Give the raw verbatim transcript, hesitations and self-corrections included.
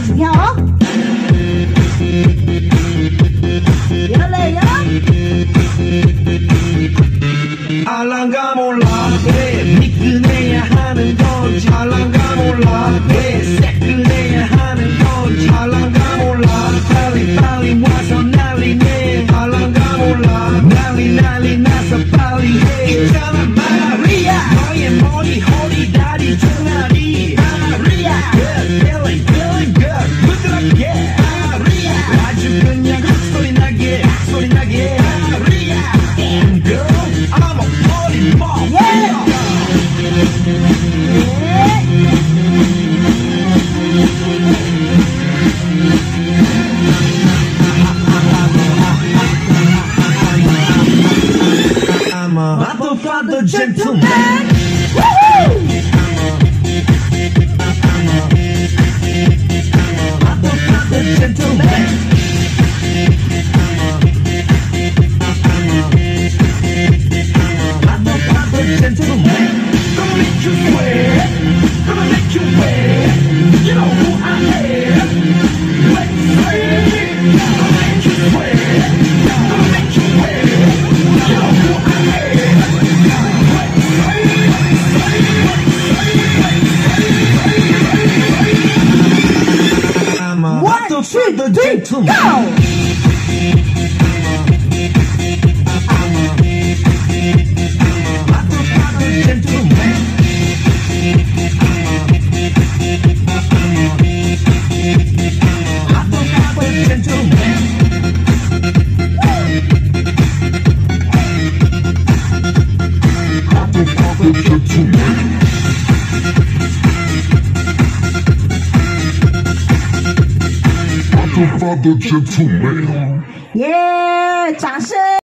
请跳哦。有嘞有。 알랑가 몰라 왜 미끄내야 하는 건지 알랑가 몰라 왜 새끄내야 하는 건지 알랑가 몰라 빨리 빨리 와서 난리내 알랑가 몰라 난리 난리 나서 빨리 해 있잖아 마리아 너의 머리 허리 다리 종아리 마리아 Good feeling feeling good 부드럽게 마리아 아주 그냥 소리 나게 소리 나게 마리아 Damn girl I'm a party mom. Yeah. I'm a motherfucker gentleman. Woohoo! I'm a motherfucker gentleman. Gentleman, gonna make you sweat, gonna make you wet. You know who I am. Let's say, gonna make you sweat, gonna make you wet. You know who I am. Let's say, let's say, I'm a one, two, three, gentleman. Go! Father gentleman. Yeah, 掌声。